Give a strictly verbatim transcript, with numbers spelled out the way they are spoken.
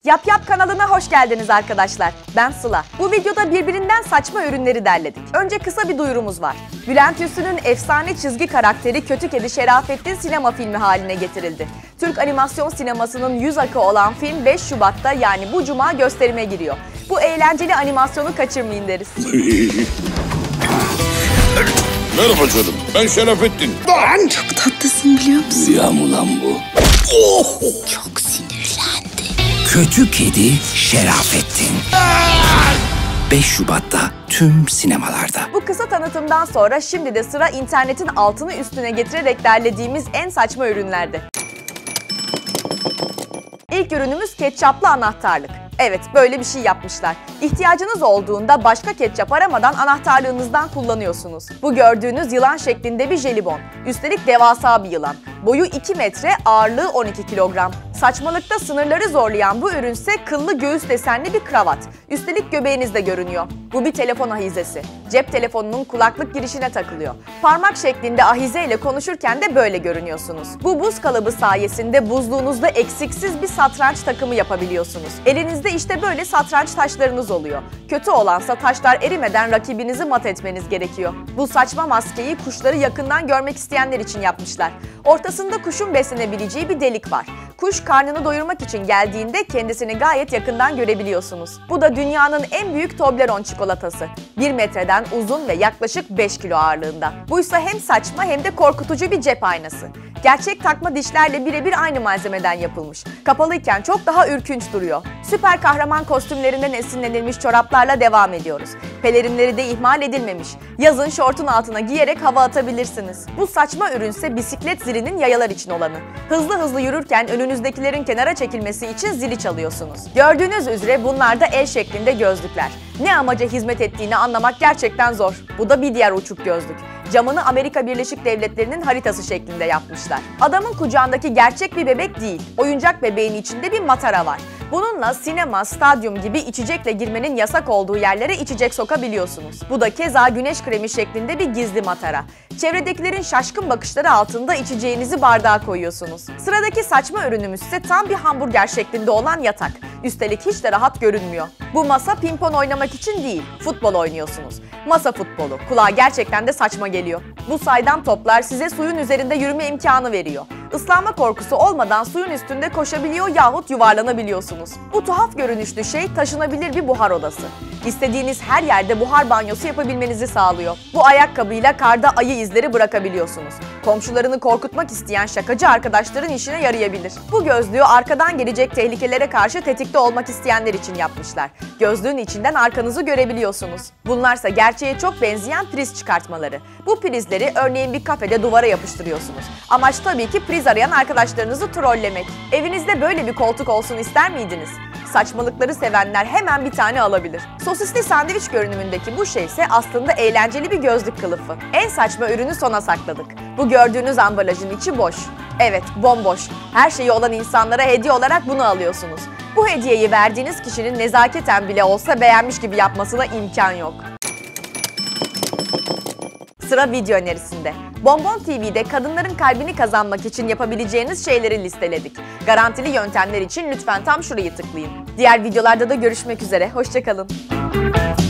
Yap Yap kanalına hoş geldiniz arkadaşlar. Ben Sıla. Bu videoda birbirinden saçma ürünleri derledik. Önce kısa bir duyurumuz var. Bülent Üstün'ün efsane çizgi karakteri Kötü Kedi Şerafettin sinema filmi haline getirildi. Türk animasyon sinemasının yüz akı olan film beş Şubat'ta yani bu cuma gösterime giriyor. Bu eğlenceli animasyonu kaçırmayın deriz. Merhaba canım, ben Şerafettin. Ben çok tatlısın biliyor musun? Rüya mı lan bu? Oh! Çok sinirlendi. Kötü Kedi Şerafettin. beş Şubat'ta tüm sinemalarda. Bu kısa tanıtımdan sonra şimdi de sıra internetin altını üstüne getirerek derlediğimiz en saçma ürünlerde. İlk ürünümüz ketçaplı anahtarlık. Evet, böyle bir şey yapmışlar. İhtiyacınız olduğunda başka ketçap aramadan anahtarlığınızdan kullanıyorsunuz. Bu gördüğünüz yılan şeklinde bir jelibon. Üstelik devasa bir yılan. Boyu iki metre, ağırlığı on iki kilogram. Saçmalıkta sınırları zorlayan bu ürünse kıllı göğüs desenli bir kravat. Üstelik göbeğinizde görünüyor. Bu bir telefon ahizesi. Cep telefonunun kulaklık girişine takılıyor. Parmak şeklinde ahize ile konuşurken de böyle görünüyorsunuz. Bu buz kalıbı sayesinde buzluğunuzda eksiksiz bir satranç takımı yapabiliyorsunuz. Elinizde işte böyle satranç taşlarınız oluyor. Kötü olansa taşlar erimeden rakibinizi mat etmeniz gerekiyor. Bu saçma maskeyi kuşları yakından görmek isteyenler için yapmışlar. Ortasında kuşun beslenebileceği bir delik var. Kuş karnını doyurmak için geldiğinde kendisini gayet yakından görebiliyorsunuz. Bu da dünyanın en büyük Toblerone çikolatası. bir metreden uzun ve yaklaşık beş kilo ağırlığında. Buysa hem saçma hem de korkutucu bir cep aynası. Gerçek takma dişlerle birebir aynı malzemeden yapılmış. Kapalıyken çok daha ürkünç duruyor. Süper kahraman kostümlerinden esinlenilmiş çoraplarla devam ediyoruz. Pelerinleri de ihmal edilmemiş. Yazın şortun altına giyerek hava atabilirsiniz. Bu saçma ürünse bisiklet zilinin yayalar için olanı. Hızlı hızlı yürürken önünüzdekilerin kenara çekilmesi için zili çalıyorsunuz. Gördüğünüz üzere bunlar da el şeklinde gözlükler. Ne amaca hizmet ettiğini anlamak gerçekten zor. Bu da bir diğer uçuk gözlük. Camını Amerika Birleşik Devletleri'nin haritası şeklinde yapmışlar. Adamın kucağındaki gerçek bir bebek değil, oyuncak bebeğin içinde bir matara var. Bununla sinema, stadyum gibi içecekle girmenin yasak olduğu yerlere içecek sokabiliyorsunuz. Bu da keza güneş kremi şeklinde bir gizli matara. Çevredekilerin şaşkın bakışları altında içeceğinizi bardağa koyuyorsunuz. Sıradaki saçma ürünümüz ise tam bir hamburger şeklinde olan yatak. Üstelik hiç de rahat görünmüyor. Bu masa pimpon oynamak için değil, futbol oynuyorsunuz. Masa futbolu. Kulağa gerçekten de saçma geliyor. Bu saydam toplar size suyun üzerinde yürüme imkanı veriyor. Islanma korkusu olmadan suyun üstünde koşabiliyor yahut yuvarlanabiliyorsunuz. Bu tuhaf görünüşlü şey taşınabilir bir buhar odası. İstediğiniz her yerde buhar banyosu yapabilmenizi sağlıyor. Bu ayakkabıyla karda ayı izleri bırakabiliyorsunuz. Komşularını korkutmak isteyen şakacı arkadaşların işine yarayabilir. Bu gözlüğü arkadan gelecek tehlikelere karşı tetikte olmak isteyenler için yapmışlar. Gözlüğün içinden arkanızı görebiliyorsunuz. Bunlarsa gerçeğe çok benzeyen priz çıkartmaları. Bu prizleri örneğin bir kafede duvara yapıştırıyorsunuz. Amaç tabii ki priz arayan arkadaşlarınızı trollemek. Evinizde böyle bir koltuk olsun ister miydiniz? Saçmalıkları sevenler hemen bir tane alabilir. Sosisli sandviç görünümündeki bu şey ise aslında eğlenceli bir gözlük kılıfı. En saçma ürünü sona sakladık. Bu gördüğünüz ambalajın içi boş. Evet, bomboş. Her şeyi olan insanlara hediye olarak bunu alıyorsunuz. Bu hediyeyi verdiğiniz kişinin nezaketen bile olsa beğenmiş gibi yapmasına imkan yok. Sıra video önerisinde. Bonbon T V'de kadınların kalbini kazanmak için yapabileceğiniz şeyleri listeledik. Garantili yöntemler için lütfen tam şurayı tıklayın. Diğer videolarda da görüşmek üzere, hoşça kalın.